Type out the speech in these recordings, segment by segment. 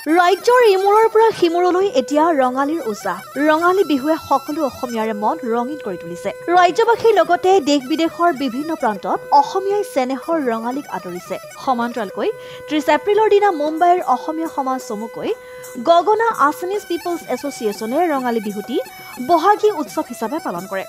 ৰাজ্যৰ ইমূৰৰ পৰা সিমূৰলৈ এতিয়া ৰঙালীৰ উচা ৰঙালী বিহুৱে সকলো অসমীয়াৰে মন ৰঙীন কৰি তুলিছে ৰাজ্যবাসীৰ লগতে দেশ বিদেশৰ বিভিন্ন প্ৰান্তত অসমীয়াই চেনেহৰ ৰঙালীক আদৰিছে সমান্তৰালকৈ 30 এপ্ৰিলৰ দিনা মুম্বাইৰ অসমীয়া সমাজ চমুকৈ গগনা আছামিজ পিপলছ এছ'চিয়েশ্যনে ৰঙালী বিহুটি বহাগী উৎসৱ হিচাপে পালন কৰে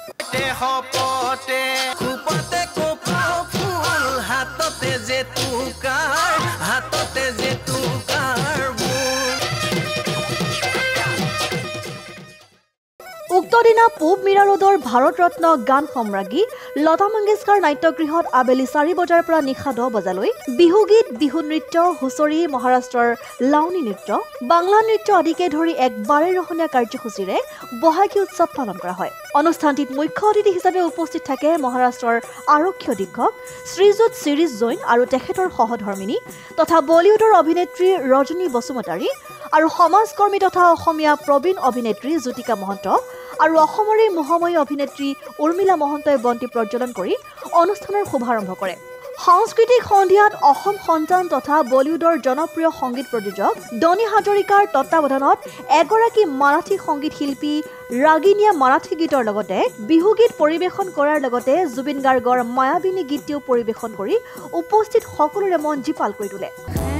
উক্ত দিনা পূব মীৰা ৰোডৰ ভাৰত ৰত্ন গান সম্ৰাজ্ঞী লতা মংগেশকাৰ নাট্যগৃহত আবেলি 4 বজাৰ পৰা নিশা 10 বজালৈ বিহু গীত বিহু নৃত্য হুঁচৰি মহাৰাষ্ট্ৰৰ লাউনী নৃত্য বাংলা নৃত্য আদিকে ধৰি এক 12 ৰহণীয়া কাৰ্যসূচীৰে বহাগী উৎসৱ পালন কৰা হয় অনুষ্ঠানটিত মুখ্য অতিথি হিচাপে উপস্থিত থাকে মহাৰাষ্ট্ৰৰ আৰক্ষী অধীক্ষক শ্ৰীযুত শিৰিষ জৈন আৰু তেখেতৰ সহধৰ্মিনী তথা বলিউডৰ অভিনেত্ৰী ৰজনী বসুমতাৰী আৰু সমাজকৰ্মী তথা অসমীয়া প্ৰবীণ অভিনেত্ৰী জ্যোতিকা মহন্ত আৰু অসমৰে মহাময়ী অভিনেত্ৰী উৰ্মিলা মহন্তই বন্তি প্ৰজ্বলন কৰি অনুষ্ঠানৰ শুভাৰম্ভ কৰে সাংস্কৃতিক সন্ধিয়াত অসম সন্তান তথা বলিউডৰ জনপ্ৰিয় সংগীত প্ৰযোজক ডনি হাজৰিকাৰ তত্বাৱধানত এগৰাকী মাৰাঠী সংগীত শিল্পী ৰাগিনীয়া মাৰাঠী গীতৰ লগতে বিহু গীত পৰিৱেশন কৰাৰ লগতে জুবিন গাৰ্গৰ মায়াবিনী গীতটিও পৰিৱেশন কৰি উপস্থিত সকলোৰে মন জীপাল কৰি তোলে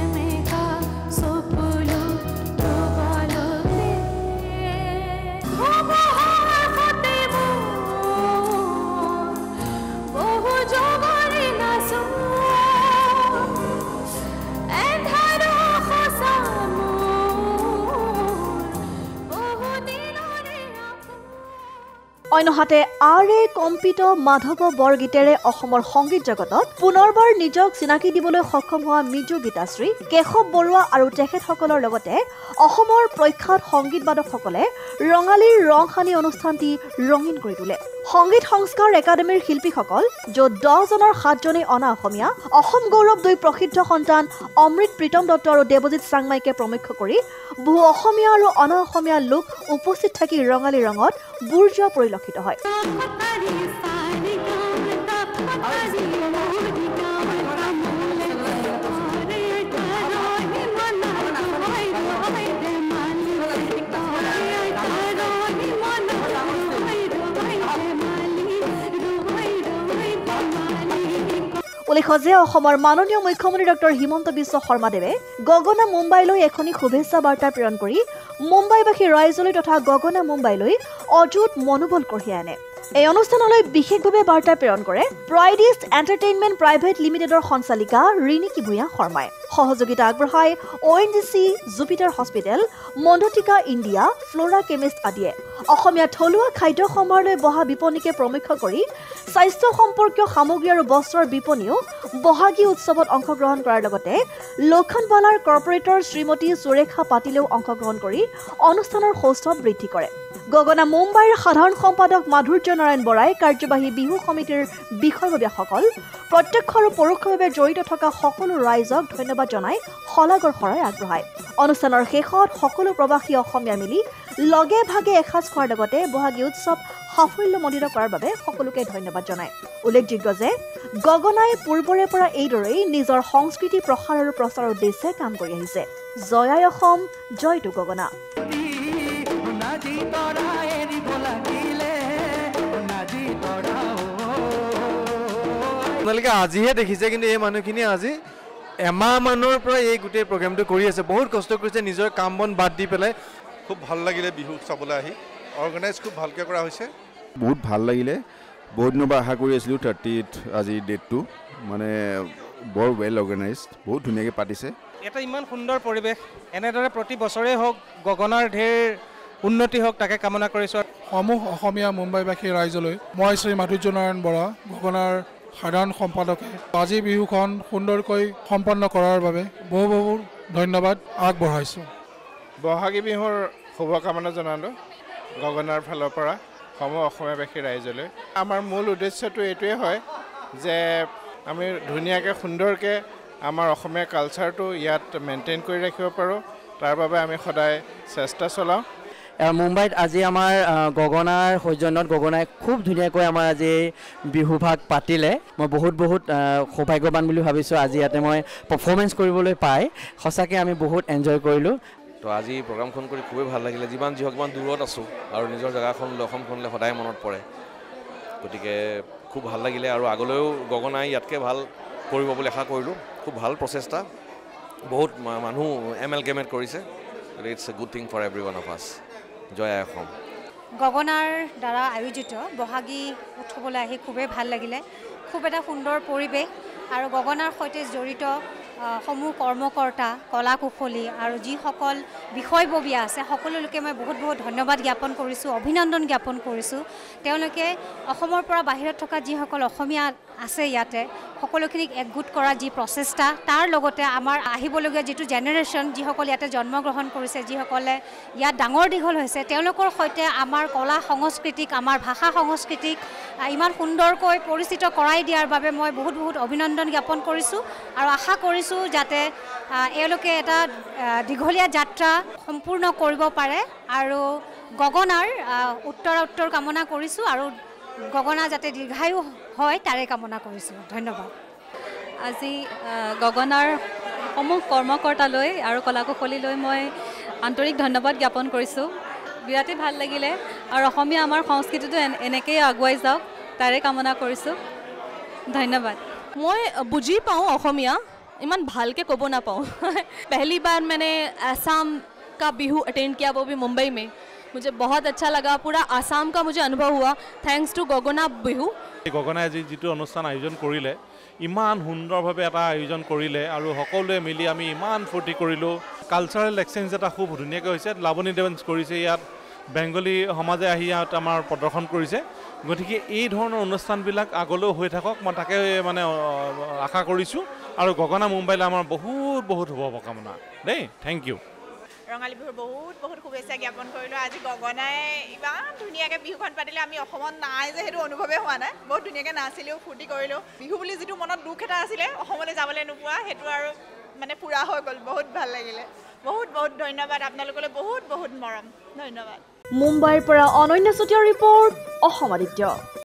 অন্যহাতে আৰে কম্পিত মাধৱ বৰগীতেৰে অসমৰ সংগীত জগতত পুনৰবাৰ নিজক চিনাকি দিবলৈ সক্ষম হোৱা মিজু গীতাশ্ৰী কেশৱ বৰুৱা আৰু তেখেতসকলৰ লগতে অসমৰ প্ৰখ্যাত সংগীতবাদকসকলে ৰঙালীৰ ৰং সানি অনুষ্ঠানটি ৰঙীন কৰি তোলে সংগীত সংস্কাৰ একাডেমীৰ শিল্পীসকল য'ত 10 জনৰ 7 জনেই অনা অসমীয়া অসম গৌৰৱ 2 প্ৰসিদ্ধ সন্তান অমৃত প্ৰীতম দত্ত আৰু দেৱজিৎ চাংমাইকে প্ৰমুখ্য কৰি বহু অসমীয়া আৰু অনা অসমীয়া লোক উপস্থিত থাকি ৰঙালী ৰঙত বুৰ যোৱা পৰিলক্ষিত হয় উল্লেখ্য যে অসমৰ মাননীয় মুখ্যমন্ত্ৰী ডক্টৰ হিমন্ত বিশ্ব শৰ্মাদেৱে গগনা মুম্বাইলৈ এখনি শুভেচ্ছা বাৰ্তা প্ৰেৰণ কৰি মুম্বাইবাসী ৰাইজলৈ তথা গগনা মুম্বাইলৈ অযুত মনোবল কঢ়িয়াই আনে এই অনুষ্ঠানলৈ বিশেষভাৱে বাৰ্তা প্ৰেৰণ কৰে প্ৰাইডিষ্ট এণ্টাৰটেইনমেণ্ট প্ৰাইভেট লিমিটেডৰ সঞ্চালিকা ৰিণিকী ভূঞা শৰ্মাই সহযোগিতা আগবঢ়াই ONGC জুপিটাৰ হস্পিটেল মণ্ডটিকা ইণ্ডিয়া ফ্লোৰা কেমিষ্ট আদিয়ে অসমীয়া থলুৱা খাদ্য সম্ভাৰলৈ বহা বিপণীকে প্ৰমুখ্য কৰি স্বাস্থ্য সম্পৰ্কীয় সামগ্ৰী আৰু বস্ত্ৰৰ বিপণীও বহাগী উৎসৱত অংশগ্ৰহণ কৰাৰ লগতে লক্ষণবালাৰ কৰ্পৰেটৰ শ্ৰীমতী সুৰেখা পাটিলেও অংশগ্ৰহণ কৰি অনুষ্ঠানৰ সৌষ্ঠৱ বৃদ্ধি কৰে গগনা মুম্বাইৰ সাধাৰণ সম্পাদক মাধুৰ্য নাৰায়ণ বৰাই কাৰ্যবাহী বিহু সমিতিৰ বিষয়ববীয়াসকল প্ৰত্যক্ষ আৰু পৰোক্ষভাৱে জড়িত থকা সকলো ৰাইজক ধন্যবাদ জনাই শলাগৰ শৰাই আগবঢ়ায় অনুষ্ঠানৰ শেষত সকলো প্ৰবাসী অসমীয়া মিলি লগে ভাগে এসাঁজ খোৱাৰ লগতে বহাগী উৎসৱ সাফল্যমণ্ডিত কৰাৰ বাবে সকলোকে ধন্যবাদ জনায় উল্লেখযোগ্য যে গগনাই পূৰ্বৰে পৰা এইদৰেই নিজৰ সংস্কৃতি প্ৰসাৰ আৰু প্ৰচাৰৰ উদ্দেশ্যে কাম কৰি আহিছে জয় আই অসম জয়টো গগনা আপোনালোকে আজিহে দেখিছে কিন্তু এই মানুহখিনি আজি এমাহ মানৰ পৰা এই গোটেই প্ৰগ্ৰামটো কৰি আছে বহুত কষ্ট কৰিছে নিজৰ কাম বন বাদ দি পেলাই খুব ভাল লাগিলে বিহু চাবলৈ আহি অৰ্গেনাইজ খুব ভালকৈ কৰা হৈছে বহুত ভাল লাগিলে বহুত দিনৰ পৰা আশা কৰি আছিলোঁ 30th আজি ডেটটো মানে বৰ ৱেল অৰ্গেনাইজড বহুত ধুনীয়াকৈ পাতিছে এটা ইমান সুন্দৰ পৰিৱেশ এনেদৰে প্ৰতি বছৰে হওক গগনাৰ ঢেৰ উন্নতি হওক তাকে কামনা কৰিছোঁ সমূহ অসমীয়া মুম্বাইবাসী ৰাইজলৈ মই শ্ৰী মাধুৰ্য নাৰায়ণ বৰা গগনাৰ সাধাৰণ সম্পাদকে আজি বিহুখন সুন্দৰকৈ সম্পন্ন কৰাৰ বাবে বহু বহু ধন্যবাদ আগবঢ়াইছোঁ বহাগী বিহুৰ শুভকামনা জনালোঁ গগনাৰ ফালৰ পৰা সমূহ অসমীয়াবাসী ৰাইজলৈ আমাৰ মূল উদ্দেশ্যটো এইটোৱে হয় যে আমি ধুনীয়াকৈ সুন্দৰকৈ আমাৰ অসমীয়া কালচাৰটো ইয়াত মেইনটেইন কৰি ৰাখিব পাৰোঁ তাৰ বাবে আমি সদায় চেষ্টা চলাওঁ মুম্বাইত আজি আমাৰ গগনাৰ সৌজন্যত গগনাই খুব ধুনীয়াকৈ আমাৰ আজি বিহু ভাগ পাতিলে মই বহুত সৌভাগ্যৱান বুলি ভাবিছোঁ আজি ইয়াতে মই পাৰফৰ্মেঞ্চ কৰিবলৈ পাই সঁচাকৈ আমি বহুত এনজয় কৰিলোঁ তো আজি প্ৰগ্ৰামখন কৰি খুবেই ভাল লাগিলে যিমান যি হওক ইমান দূৰত আছোঁ আৰু নিজৰ জেগাখনলৈ অসমখনলৈ সদায় মনত পৰে গতিকে খুব ভাল লাগিলে আৰু আগলৈও গগনাই ইয়াতকৈ ভাল কৰিব বুলি আশা কৰিলোঁ খুব ভাল প্ৰচেষ্টা বহুত মানুহ এমেলগেমেট কৰিছে it's a good thing for every one of us জয় আই অসম গগনাৰ দ্বাৰা আয়োজিত বহাগী উৎসৱলৈ আহি খুবেই ভাল লাগিলে খুব এটা সুন্দৰ পৰিৱেশ আৰু গগনাৰ সৈতে জড়িত সমূহ কৰ্মকৰ্তা কলা কুশলী আৰু যিসকল বিষয়ববীয়া আছে সকলোকে মই বহুত বহুত ধন্যবাদ জ্ঞাপন কৰিছোঁ অভিনন্দন জ্ঞাপন কৰিছোঁ তেওঁলোকে অসমৰ পৰা বাহিৰত থকা যিসকল অসমীয়া আছে ইয়াতে সকলোখিনিক একগোট কৰা যি প্ৰচেষ্টা তাৰ লগতে আমাৰ আহিবলগীয়া যিটো জেনেৰেশ্যন যিসকল ইয়াতে জন্মগ্ৰহণ কৰিছে যিসকলে ইয়াত ডাঙৰ দীঘল হৈছে তেওঁলোকৰ সৈতে আমাৰ কলা সংস্কৃতিক আমাৰ ভাষা সংস্কৃতিক ইমান সুন্দৰকৈ পৰিচিত কৰাই দিয়াৰ বাবে মই বহুত বহুত অভিনন্দন জ্ঞাপন কৰিছোঁ আৰু আশা কৰিছোঁ যাতে এওঁলোকে এটা দীঘলীয়া যাত্ৰা সম্পূৰ্ণ কৰিব পাৰে আৰু গগনাৰ উত্তৰ কামনা কৰিছোঁ আৰু গগনা যাতে দীৰ্ঘায়ু হয় তাৰে কামনা কৰিছোঁ ধন্যবাদ আজি গগনাৰ সমূহ কৰ্মকৰ্তালৈ আৰু কলা কুশলীলৈ মই আন্তৰিক ধন্যবাদ জ্ঞাপন কৰিছোঁ বিৰাটেই ভাল লাগিলে আৰু অসমীয়া আমাৰ সংস্কৃতিটো এনেকৈয়ে আগুৱাই যাওক তাৰে কামনা কৰিছোঁ ধন্যবাদ মই বুজি পাওঁ অসমীয়া इमान भाल के कबो ना पाऊँ पहली बार मैंने असम का बिहू अटेंड किया वो भी मुंबई में मुझे बहुत अच्छा लगा पूरा आसाम का मुझे अनुभव हुआ थैंक्स टू गगना बिहू गगनाय जी जी अनुष्ठान आयोजन करिले इमान सुंदरभावे এটা আয়োজন কৰিলে আৰু সকলোৱে মিলি আমি ইমান ফূৰ্তি কৰিলোঁ কালচাৰেল এক্সচেঞ্জ এটা খুব ধুনীয়াকৈ হৈছে লাবণী ডেন্স কৰিছে ইয়াত বেংগলী সমাজে আহি ইয়াত আমাৰ প্ৰদৰ্শন কৰিছে গতিকে এই ধৰণৰ অনুষ্ঠানবিলাক আগলৈও হৈ থাকক মই তাকে মানে আশা কৰিছোঁ আৰু গগনা মুম্বাইলৈ আমাৰ বহুত বহুত শুভকামনা দেই থেংক ইউ ৰঙালী বিহুৰ বহুত বহুত শুভেচ্ছা জ্ঞাপন কৰিলোঁ আজি গগনাই ইমান ধুনীয়াকৈ বিহুখন পাতিলে আমি অসমত নাই যে সেইটো অনুভৱেই হোৱা নাই বহুত ধুনীয়াকৈ নাচিলেও ফূৰ্তি কৰিলোঁ বিহু বুলি যিটো মনত দুখ এটা আছিলে অসমলৈ যাবলৈ নোপোৱা সেইটো আৰু মানে পূৰা হৈ গ'ল বহুত ভাল লাগিলে বহুত বহুত ধন্যবাদ আপোনালোকলৈ বহুত বহুত মৰম ধন্যবাদ মুম্বাইৰ পৰা অনন্য চুতীয়া ৰিপৰ্ট অসম আদিত্য